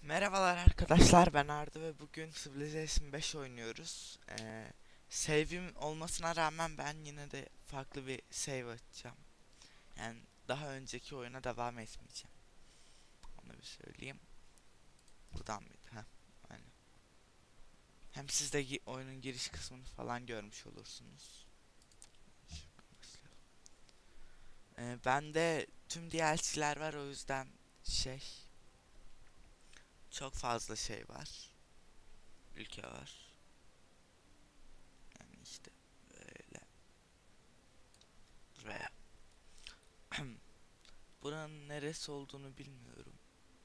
Merhabalar arkadaşlar, ben Arda ve bugün Civilization 5 oynuyoruz. Save'im olmasına rağmen ben yine de farklı bir save açacağım. Yani daha önceki oyuna devam etmeyeceğim. Onu bir söyleyeyim. Buradan mıydı? Heh, aynen. Hem siz de oyunun giriş kısmını falan görmüş olursunuz. Şuradan başlayalım. Bende tüm DLC'ler var, o yüzden çok fazla şey var. Ülke var. Yani işte böyle. Ve buranın neresi olduğunu bilmiyorum.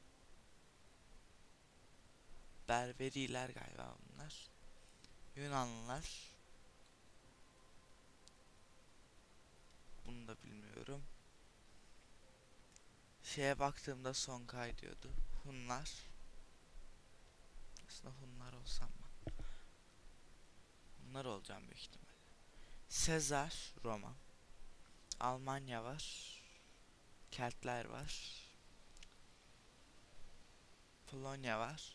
Berberiler galiba bunlar. Yunanlılar. Bunu da bilmiyorum. Şeye baktığımda Songhai diyordu. Hunlar. Aslında Hunlar olsam mı? Hunlar olacağım büyük ihtimalle. Sezar, Roma. Almanya var. Keltler var. Polonya var.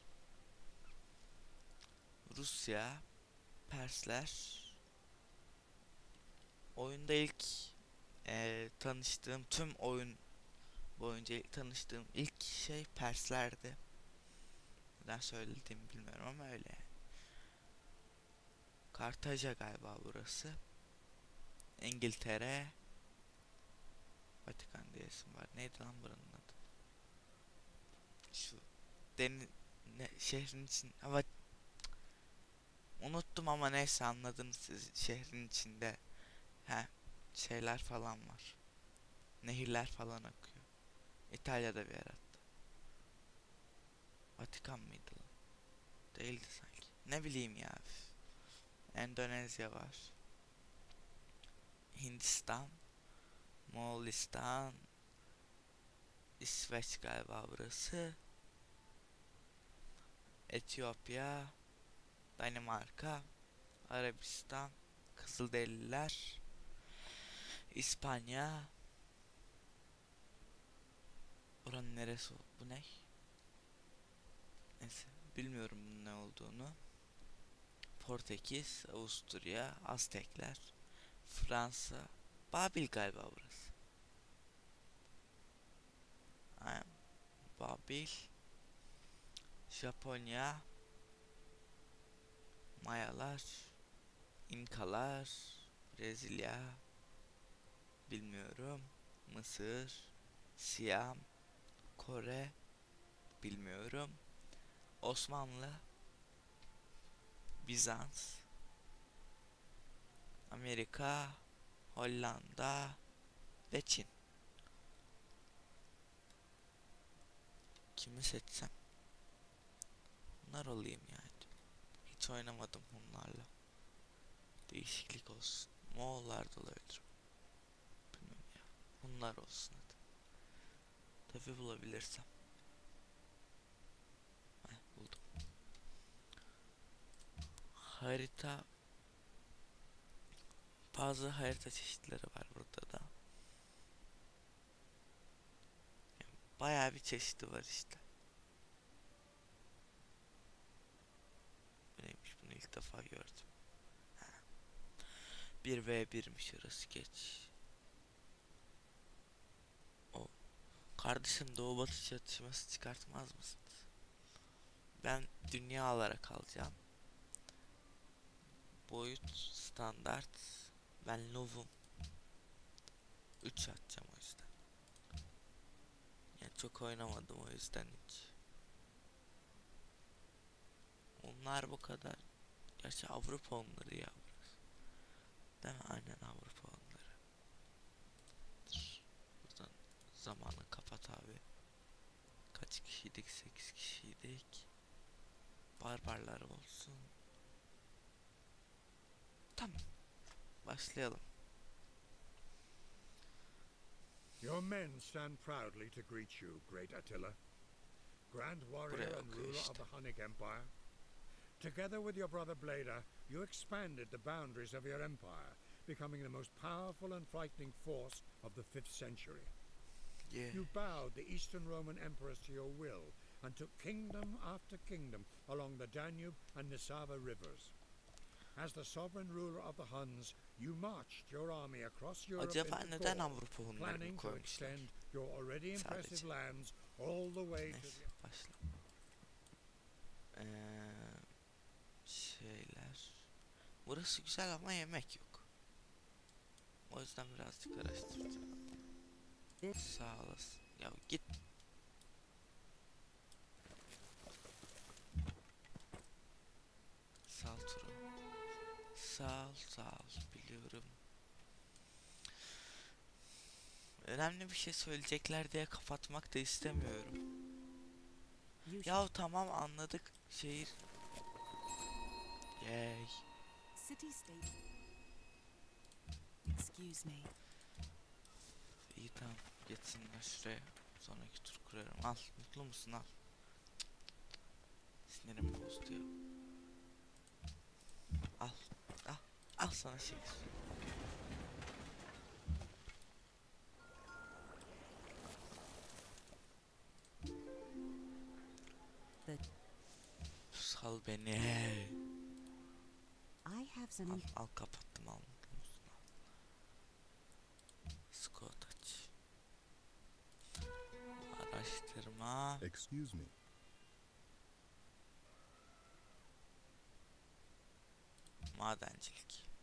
Rusya. Persler. Oyunda ilk tanıştığım tüm oyun boyunca tanıştığım ilk şey Perslerdi. Neden söylediğimi bilmiyorum ama öyle. Kartaca galiba burası. İngiltere. Vatikan diye isim var. Neydi lan buranın adı? Şu şehrin için ama unuttum ama neyse anladınız siz. Şehrin içinde şeyler falan var. Nehirler falan akıyor. İtalya'da bir yer hatta. Vatikan mıydı lan? Değildi sanki. Ne bileyim ya. Endonezya var. Hindistan. Moğolistan. İsveç galiba burası. Etiyopya. Danimarka. Arabistan. Kızılderililer. İspanya. Oranın neresi o? Bu ne? Neyse. Bilmiyorum bunun ne olduğunu. Portekiz. Avusturya. Aztekler. Fransa. Babil galiba burası. Aynen. Babil. Japonya. Mayalar. İnkalar. Brezilya. Bilmiyorum. Mısır. Siyam. Kore. Bilmiyorum. Osmanlı. Bizans. Amerika. Hollanda. Ve Çin. Kimi seçsem? Bunlar olayım yani. Hiç oynamadım bunlarla. Değişiklik olsun. Moğollar da olabilir. Bilmiyorum ya. Bunlar olsun hadi. Tabi bulabilirsem. Buldum. Harita. Bazı harita çeşitleri var burada da. Yani bayağı bir çeşidi var işte. Bu neymiş, bunu ilk defa gördüm. 1v1'miş orası, geç. O. Kardeşim, doğu batı çatışması çıkartmaz mısınız? Ben dünya olarak alacağım. Boyut standart. Ben Novum 3 atacağım o yüzden. Yani çok oynamadım o yüzden hiç. Onlar bu kadar. Gerçi Avrupa onları ya burası. Değil mi? Aynen Avrupa onları. Buradan zamanı kapat abi. Kaç kişiydik? 8 kişiydik. Barbarlar olsun. Tamam. Başlayalım. Your men stand proudly to greet you, great Attila, grand warrior Buraya and okuyor ruler of işte. the Hunnic Empire. Together with your brother Bleda, you expanded the boundaries of your empire, becoming the most powerful and frightening force of the 5th century. Yeah. You bowed the Eastern Roman emperors to your will, and took kingdom after kingdom along the Danube and Nisava rivers. As the sovereign ruler of the Huns, you marched your army across Europe Acaba into neden Gaul, Avrupa Hunlarını planning to koymuşlar? extend your already impressive Sadece. lands all the way to Neyse the... başla. Şeyler. Burası güzel ama yemek yok. O yüzden birazcık araştıracağım. Sağ olasın. Ya git. Sağ ol Turo. Sağ ol. Biliyorum. Önemli bir şey söyleyecekler diye kapatmak da istemiyorum. Ya tamam anladık. Şehir. Yay. City state. Excuse me. İyi tamam. Geçsinler şuraya. Sonraki tur kurarım. Al. Mutlu musun? Al. Sinirimi bozdu ya. Al. Al. Al sana şehir. Sal beni. I have some. Al kapattım al. Mutlu musun? Al. Scott aç. Araştırma. Excuse me. Madencilik.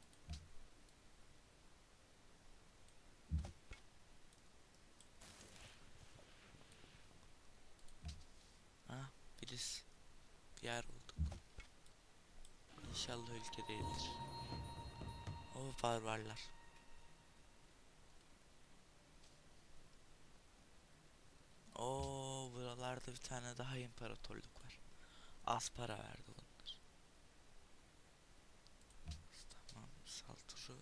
Ha, birisi. Bir yer bulduk. İnşallah ülke değildir. O barbarlar. O buralarda bir tane daha imparatorluk var. Az para verdi bunlar. Tamam, Salturu.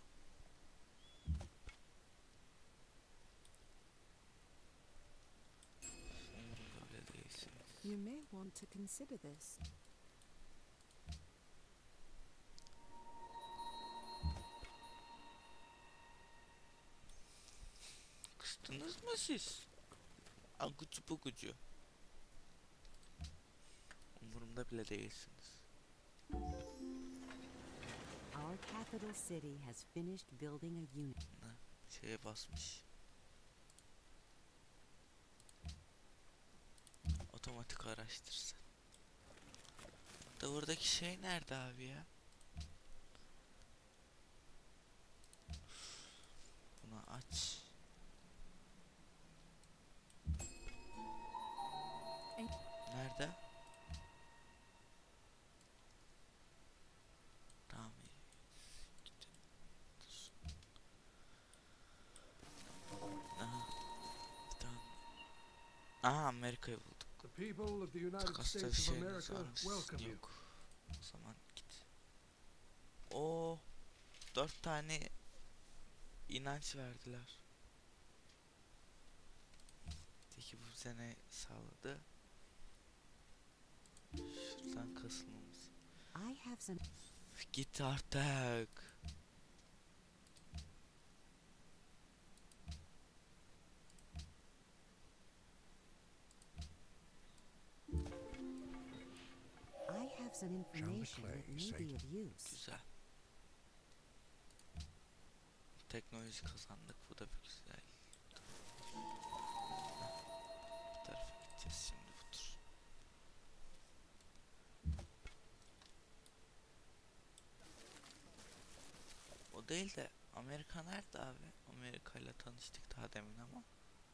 Böyle değilsiniz. You may want to consider this. Kıstınız mı siz? Agucu bugucu. Umurumda bile değilsiniz. Our capital city has finished building a unit. Şeye basmış. Otomatik araştırsın. Buradaki şey nerede abi ya? Bunu aç. Nerede? Tamam iyi. Aha. Tamam. Aha Amerika'yı bulduk. The people of the United Takasta bir States of şeyiniz America var mı? welcome you. Yok. O zaman git. O 4 tane inanç verdiler. Peki bu bize ne sağladı? Şuradan kasılmamız. I have some. Git artık. I have some information that may be of use. Güzel. Teknoloji kazandık. Bu da bir güzel. Bu tarafa gideceğiz şimdi bu tur. O değil de Amerika nerede abi? Amerika ile tanıştık daha demin ama.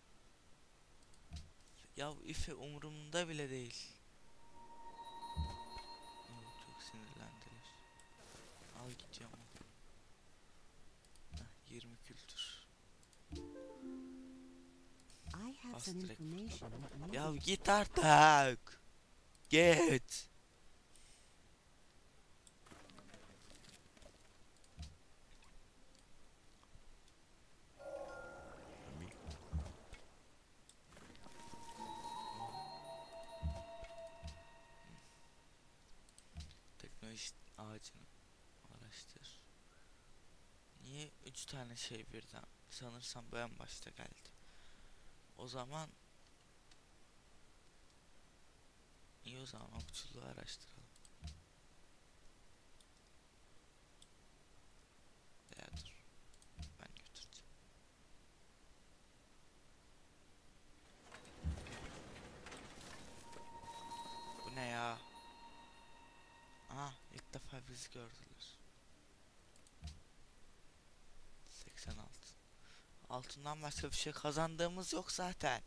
Ya ife umurumda bile değil. Çok sinirlendiler. Al gidiyorum. Heh, 20 kültür. I have Bas some direkt. information that may Ya be. git artık. Git. Teknoloji ağacını araştır. Niye 3 tane şey birden? Sanırsam bu en başta geldi. O zaman zaman okçuluğu araştıralım. Ya dur. Ben götüreceğim. Bu ne ya? Aha, ilk defa bizi gördüler. 86. Altından başka bir şey kazandığımız yok zaten.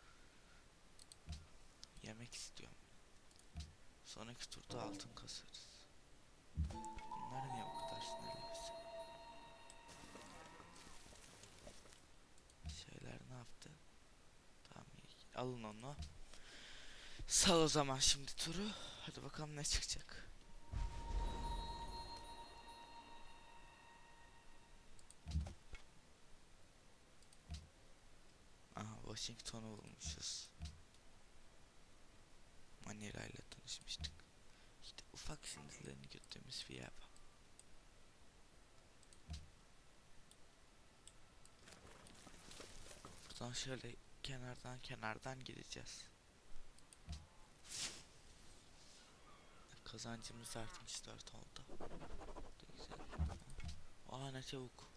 Yemek istiyorum. Sonraki turda altın kasarız. Bunlar niye bu kadar sinirli bizi? Şeyler ne yaptı? Tamam, iyi. Alın onu. Sal o zaman şimdi turu. Hadi bakalım ne çıkacak. Aha, Washington'u bulmuşuz. Manila ile tanışmıştık. İşte ufak sinirlerini götürdüğümüz bir yer var. Buradan şöyle kenardan gideceğiz. Kazancımız artmış 4 oldu. Güzel. Aa, ne çabuk.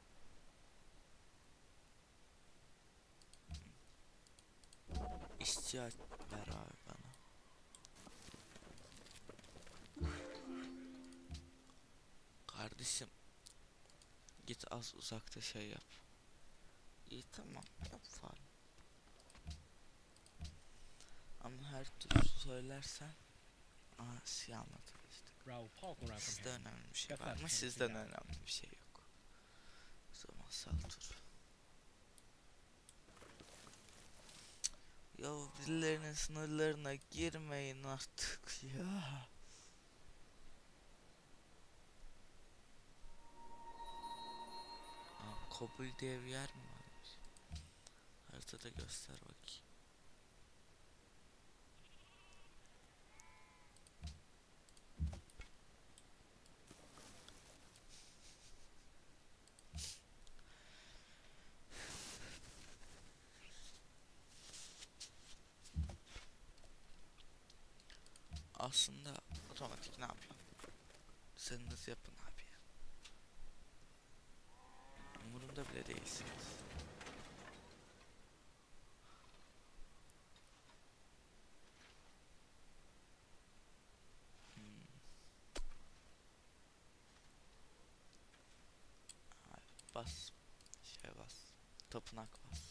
İşçi ver abi bana. Kardeşim, git az uzakta şey yap. İyi, tamam, yap falan. Ama her türlü söylersen şey anlatır işte. Sizde önemli bir şey var mı? Sizden önemli bir şey yok. O zaman sal tur. Ya birilerinin sınırlarına girmeyin artık ya. Kabul diye bir yer mi varmış? Haritada göster bakayım. Aslında otomatik ne yapıyor? Sen nasıl yapın abi ya? Umurumda bile değilsiniz. Bas. Bas. Tapınak bas.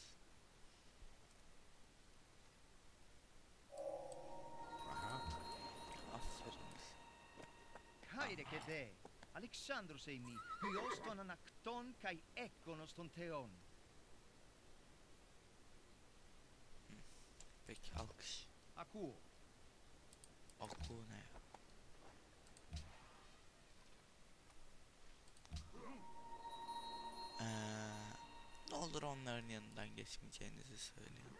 Aferin. Haire che de, Alexandro sei mi, hyos ton anacton kai ekonos ton theon. Peki, alkış. Akuo, Oku ne ya? Ne olur onların yanından geçmeyeceğinizi söyleyin.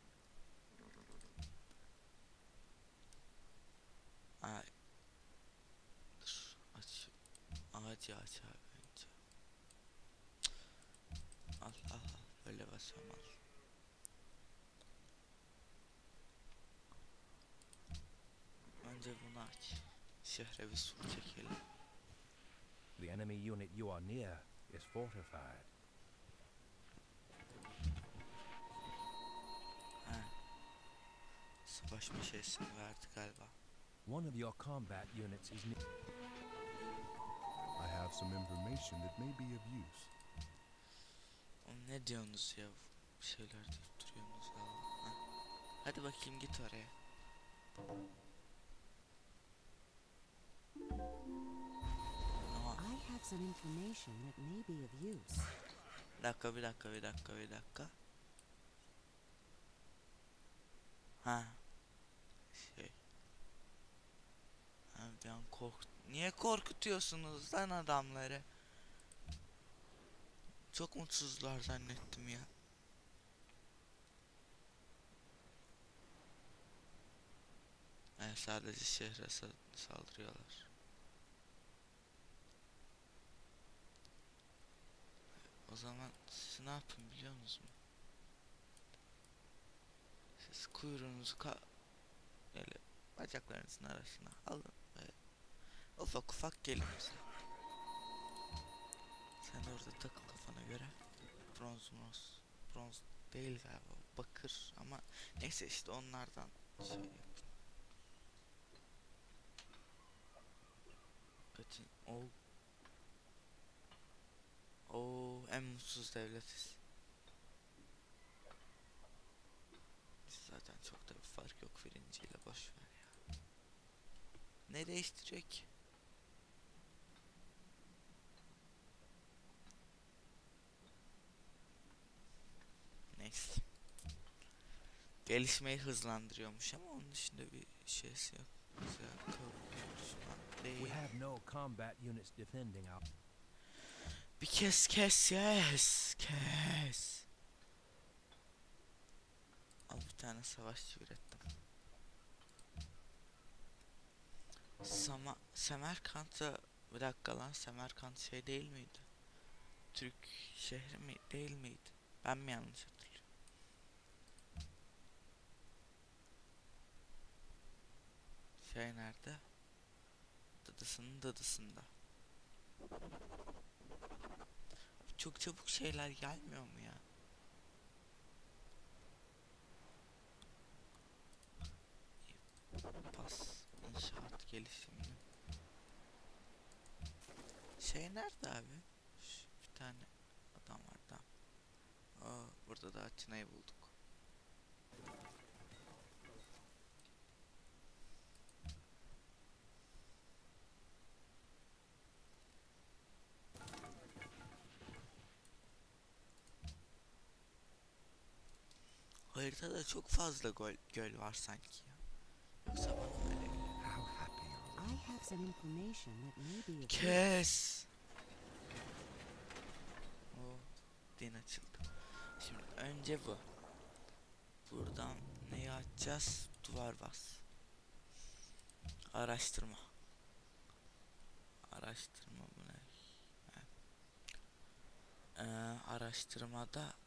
Ay. Dur, aç. Ağacı aç abi önce. Al. Böyle basıyorum, al. Önce bunu aç. Şehre bir sur çekelim. The enemy unit you are near is fortified. Savaş bir şeysi verdi galiba. One of your combat units is near. I have some information that may be of use. Oğlum ne diyorsunuz ya? Bir şeyler deyip duruyorsunuz Allah. Hadi bakayım, git oraya. I have some information that may be of use. Bir dakika. Ha. Bir an Niye korkutuyorsunuz lan adamları? Çok mutsuzlar zannettim ya. Sadece şehre saldırıyorlar. O zaman siz ne yapın biliyor musunuz? Siz kuyruğunuzu böyle bacaklarınızın arasına alın ve ufak ufak gelin bize. Sen de orada takıl kafana göre. Bronz değil galiba, bakır ama neyse işte onlardan şey yapın. Kaçın. En mutsuz devletiz. Biz zaten çok da bir fark yok birinciyle, boşver ya. Ne değiştirecek ki? Neyse. Gelişmeyi hızlandırıyormuş ama onun dışında bir şeysi yok. Güzel konuşma değil. We have no combat units defending our... Bir kes kes. Al bir tane savaşçı ürettim. Semerkant'a bir dakika lan, Semerkant şey değil miydi? Türk şehri mi değil miydi? Ben mi yanlış hatırlıyorum? Şey nerede? Dıdısının dıdısında. Çok çabuk şeyler gelmiyor mu ya? Pas inşaat gelişimini. Şey nerede abi? Bir tane adam var da. Burada da Atina'yı bulduk. Haritada çok fazla göl var sanki ya. Yoksa bana öyle geliyor. How happy are I have some information that may be of use. Kes. Din açıldı. Şimdi önce bu. Buradan neyi açacağız? Duvar bas. Araştırma. Araştırma bu ne? Araştırmada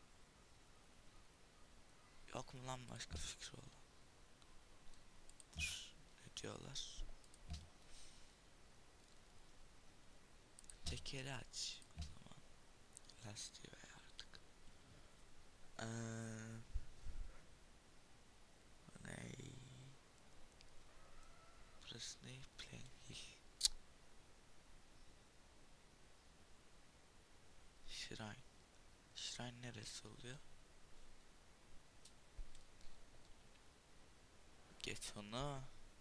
yok mu lan başka fikri olan? Ne diyorlar? Tekeri aç. O zaman lastiği ver artık. Ne? Burası ne? Plain Hill. Shrine. Shrine neresi oluyor? Geç onu.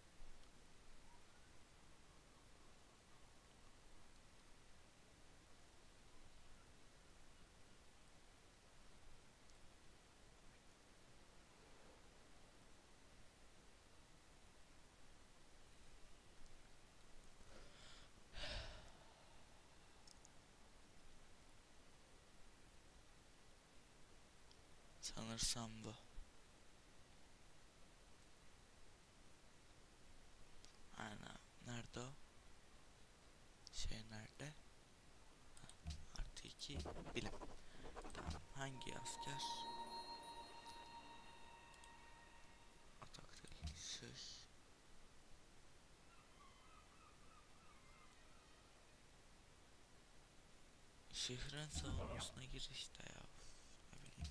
Sanırsam bu. Aynen. Nerede o? Şey nerede? Artı 2 bilim. Tamam. Hangi asker? Atak şey. Şehrin savunmasına gir işte ya. Ne bileyim.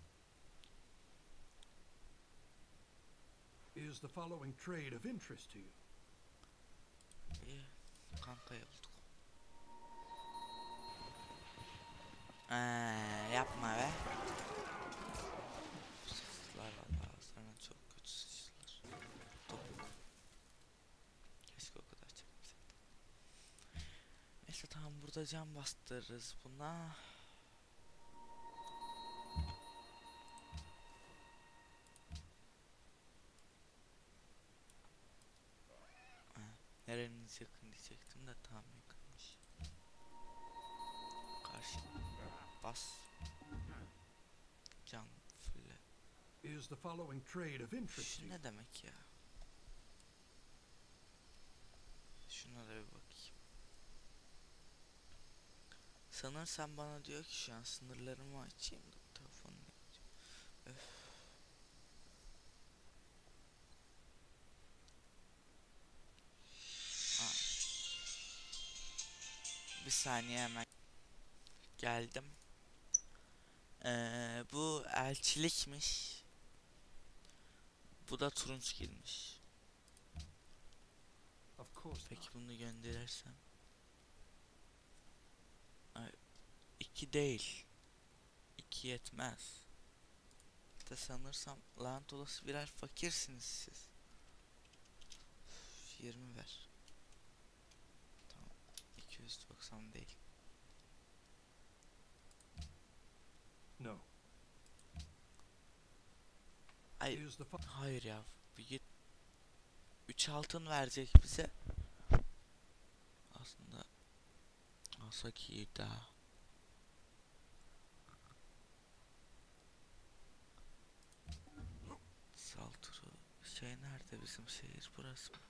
Is the following trade of interest to you? İyi. Kankayı bulduk. Yapma be. Sıçtılar valla. Sana çok kötü sıçtılar. Topuk. Keşke o kadar çekmeseydim. Neyse tamam, burada cam bastırırız buna. Nereniz yakın diyecektim de tam yakınmış. Karşı bas. Can fulle. Is the following trade of interest to Şu you? ne demek ya? Şuna da bir bakayım. Sanırsam bana diyor ki şu an sınırlarımı açayım da telefonunu yapacağım. Öf. Bir saniye, hemen geldim. Bu elçilikmiş. Bu da turunç girmiş. Of course Peki not. bunu gönderirsem. Ay, 2 değil. 2 yetmez. Da sanırsam lanet olası birer fakirsiniz siz. 20 ver. Tamam. 290 değil. No. Ay, Use the hayır ya. Bir git. 3 altın verecek bize. Aslında alsak iyi daha. Salturu şey nerede, bizim şehir burası mı?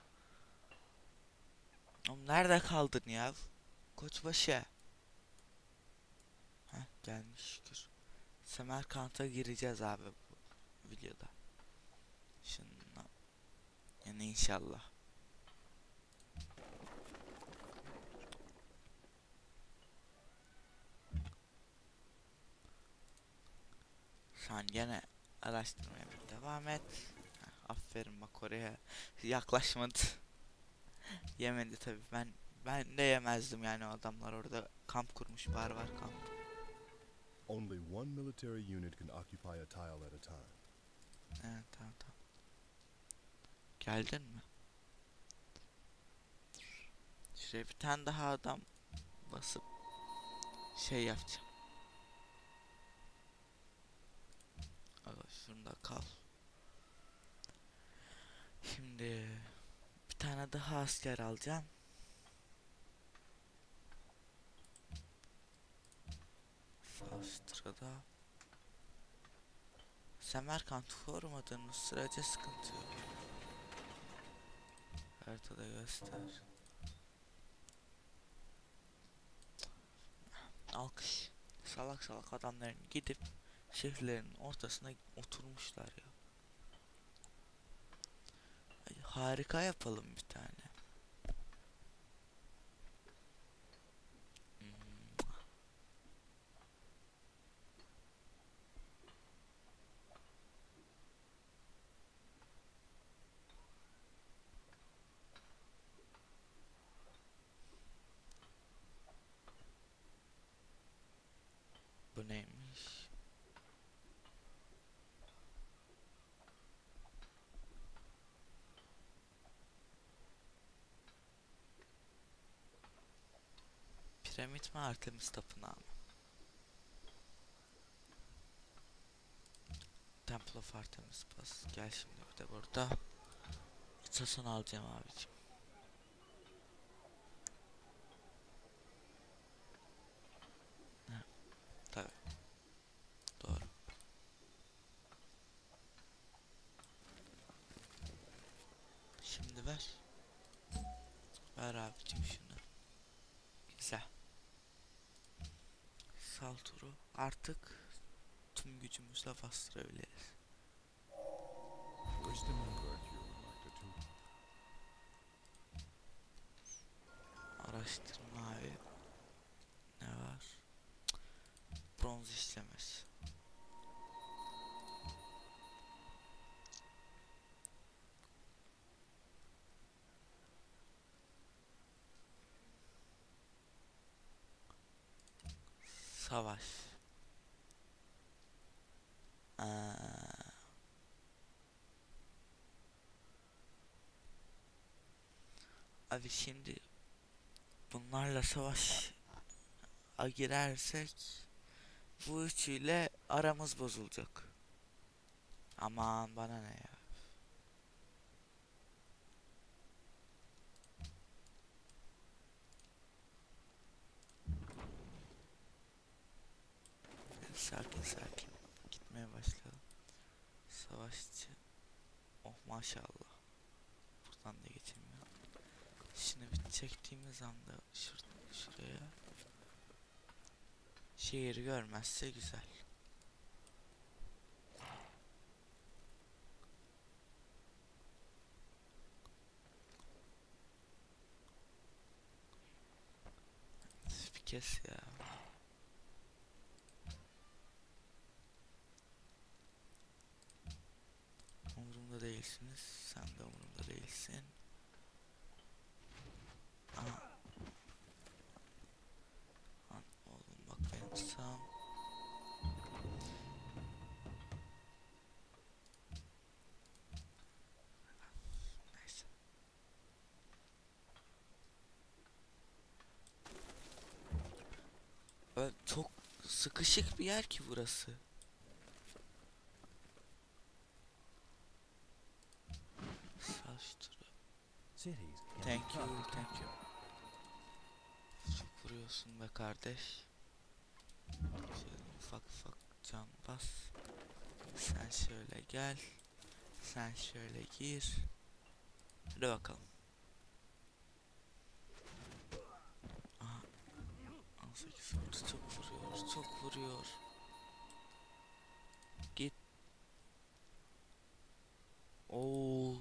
Oğlum nerede kaldın ya? Koçbaşı. Heh, gelmiş şükür. Semerkant'a gireceğiz abi bu videoda. Şununla. Yani inşallah. Sen gene araştırmaya devam et. Heh, aferin bak, oraya yaklaşmadı. Yemedi tabi, ben de yemezdim yani, o adamlar orada kamp kurmuş, barbar kamp. Only one military unit can occupy a tile at a time. Evet, tamam. Geldin mi? Şuraya bir tane daha adam basıp şey yapacağım. Aga şurada kal. Şimdi bir tane daha asker alacağım. Astra'da Semerkant korumadığınız sürece sıkıntı yok. Haritada göster. Alkış. Salak salak adamların gidip şehirlerin ortasına oturmuşlar ya. Ay, harika yapalım bir tane. Bu neymiş? Piramit mi, Artemis tapınağı mı? Temple of Artemis Pass. Gel şimdi bir de burada. İçasını alacağım abicim. Ha, tabii. Doğru. Şimdi ver. Ver abicim şunu. Güzel. Salturu artık tüm gücümüzle bastırabiliriz. Wisdom and virtue are like the two. Araştırma abi. Ne var? Bronz işlemesi. Savaş. Abi şimdi bunlarla savaşa girersek bu üçüyle aramız bozulacak. Aman bana ne ya. Sakin sakin gitmeye başlayalım. Savaşçı. Oh maşallah. Buradan da geçemiyorum. Şimdi bir çektiğimiz anda şuraya şehir görmezse güzel. kes ya. Umurumda değilsiniz. Sen de umurumda değilsin. Aha. Lan oğlum bak benim sağım. Neyse. Çok sıkışık bir yer ki burası. Sal şu turu. Cities can Thank be you, tough to thank capture. Çok vuruyorsun be kardeş. Şöyle ufak ufak can bas. Sen şöyle gel. Sen şöyle gir. Hadi bakalım. Aha. 18 vurdu. Çok vuruyor. Çok vuruyor. Git. Oo.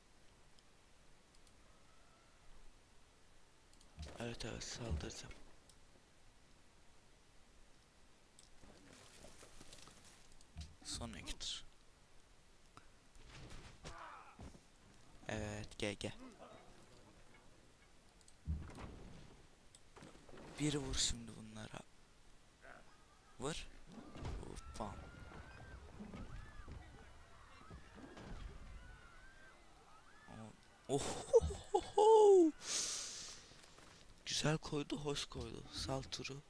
Evet evet saldıracağım. Son iki tur. Evet GG. Bir vur şimdi bunlara. Vur. Bam. Oh. Güzel koydu, hoş koydu. Sal turu.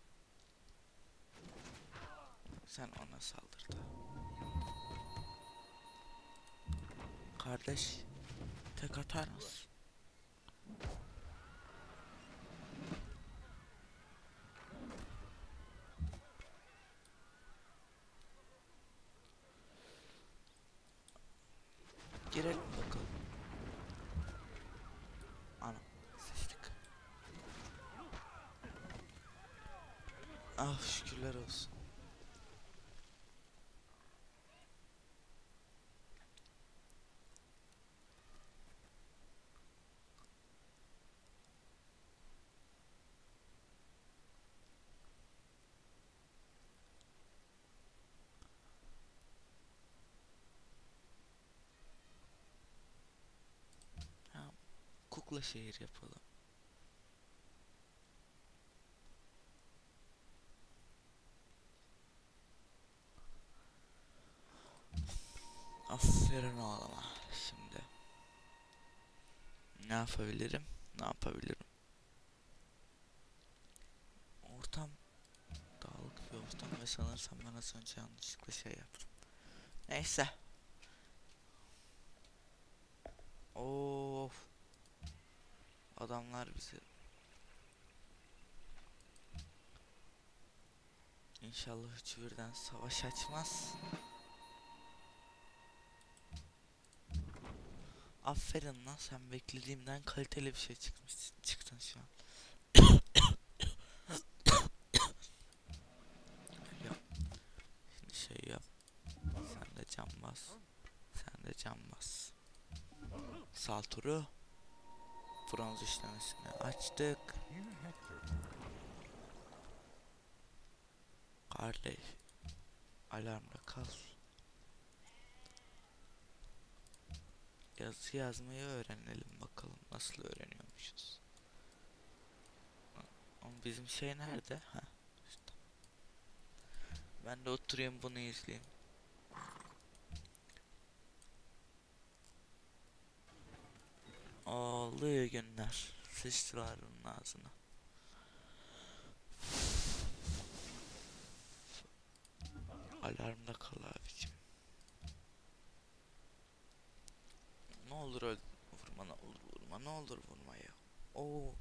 Sen ona saldır da. Kardeş, tek atar mısın? Girelim bakalım. Ana, sıçtık. Ah şükürler olsun. Ha, kukla şehir yapalım. Aferin oğluma. Şimdi ne yapabilirim? Ne yapabilirim? Ortam dağılık bir ortam ve sanırsam ben az önce yanlışlıkla şey yaptım. Neyse. Of. Adamlar bizi. İnşallah üçü birden savaş açmaz. Aferin lan, sen beklediğimden kaliteli bir şey çıktın şu an. Yap. Şimdi şey yap. Sen de can bas. Sen de can bas. Sal turu. Bronz işlemesini açtık. Here, Hector. Kardeş. Alarmda kal. Yazı yazmayı öğrenelim bakalım. Nasıl öğreniyormuşuz. Ama bizim şey nerede? Ha, işte. Ben de oturayım bunu izleyeyim. Oluyor günler. Sıçtılar onun ağzına. Alarmda kal abicim. Ne olur öl vurma, ne olur vurma, ne olur vurma ya. Oo.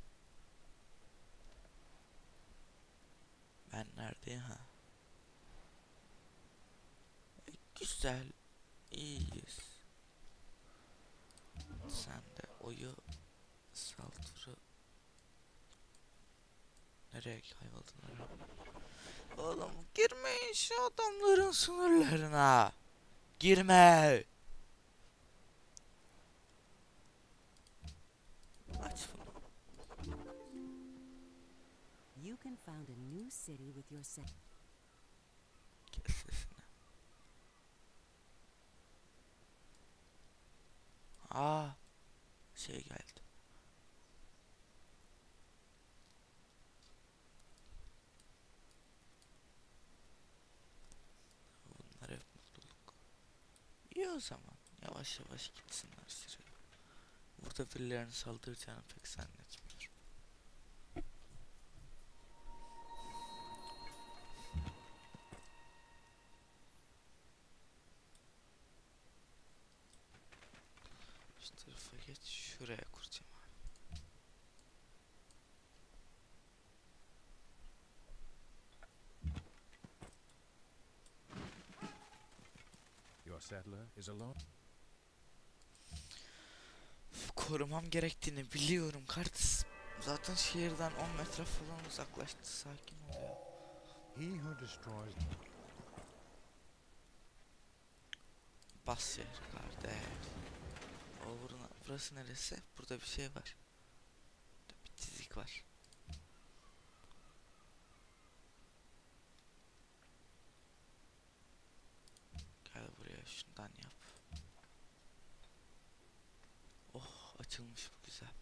Ben neredeyim ha? Güzel. İyiyiz. Sen de oyu saldırı. Nereye kayboldular? Oğlum girmeyin şu adamların sınırlarına. Girme. Aç bunu. You can found a new city with your Kes sesini. Aa, şey geldi. Bunlar hep mutluluk. İyi o zaman. Yavaş yavaş gitsinler süre. Burada birilerinin saldıracağını pek zannetmiyorum. Şu tarafa geç. Şuraya kuracağım abi. Your settler is alone. Korumam gerektiğini biliyorum kardeşim. Zaten şehirden 10 metre falan uzaklaştı. Sakin ol ya. He who destroys Bas şehri kardeş. Burası neresi? Burada bir şey var. Burada bir çizik var. Gel buraya, şundan yap. Oh, açılmış bu, güzel.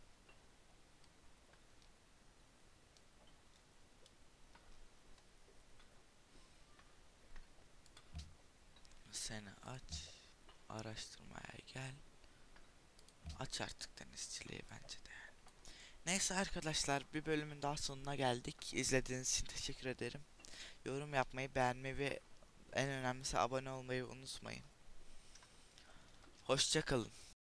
Seni aç. Araştırmaya gel. Aç artık denizciliği bence de. Neyse arkadaşlar, bir bölümün daha sonuna geldik. İzlediğiniz için teşekkür ederim. Yorum yapmayı, beğenmeyi ve en önemlisi abone olmayı unutmayın. Hoşça kalın.